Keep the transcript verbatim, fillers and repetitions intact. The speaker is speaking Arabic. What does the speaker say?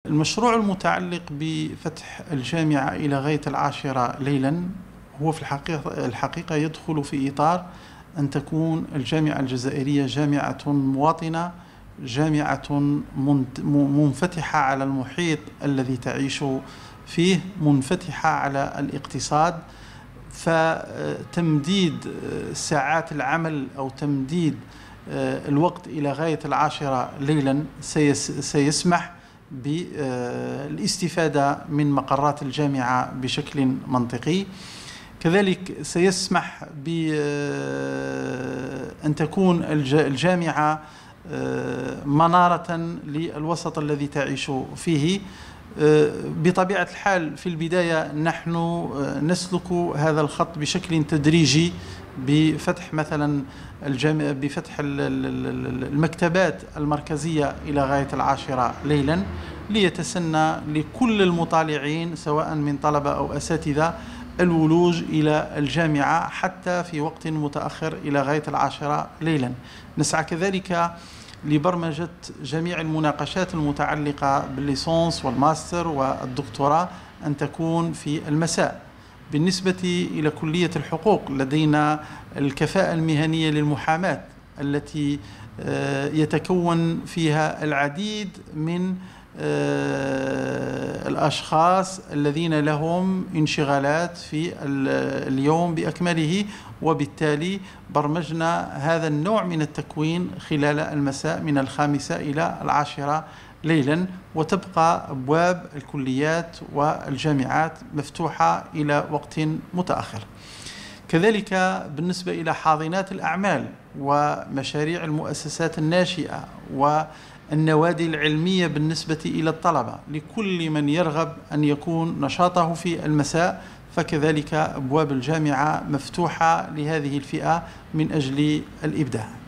المشروع المتعلق بفتح الجامعة إلى غاية العاشرة ليلا هو في الحقيقة, الحقيقة يدخل في إطار أن تكون الجامعة الجزائرية جامعة مواطنة، جامعة منفتحة على المحيط الذي تعيش فيه، منفتحة على الاقتصاد. فتمديد ساعات العمل أو تمديد الوقت إلى غاية العاشرة ليلا سيسمح بالاستفادة من مقرات الجامعة بشكل منطقي. كذلك سيسمح بأن تكون الجامعة منارة للوسط الذي تعيش فيه. بطبيعة الحال في البداية نحن نسلك هذا الخط بشكل تدريجي بفتح مثلا الجامعة بفتح المكتبات المركزية إلى غاية العاشرة ليلا، ليتسنى لكل المطالعين سواء من طلبة أو أساتذة الولوج إلى الجامعة حتى في وقت متأخر إلى غاية العاشرة ليلا. نسعى كذلك لبرمجة جميع المناقشات المتعلقة بالليسانس والماستر والدكتوراه أن تكون في المساء. بالنسبة إلى كلية الحقوق لدينا الكفاءة المهنية للمحاماة التي يتكون فيها العديد من الأشخاص الذين لهم انشغالات في اليوم بأكمله، وبالتالي برمجنا هذا النوع من التكوين خلال المساء من الخامسة إلى العاشرة ليلا، وتبقى أبواب الكليات والجامعات مفتوحة إلى وقت متأخر. كذلك بالنسبة إلى حاضنات الأعمال ومشاريع المؤسسات الناشئة والنوادي العلمية بالنسبة إلى الطلبة، لكل من يرغب أن يكون نشاطه في المساء فكذلك أبواب الجامعة مفتوحة لهذه الفئة من أجل الإبداع.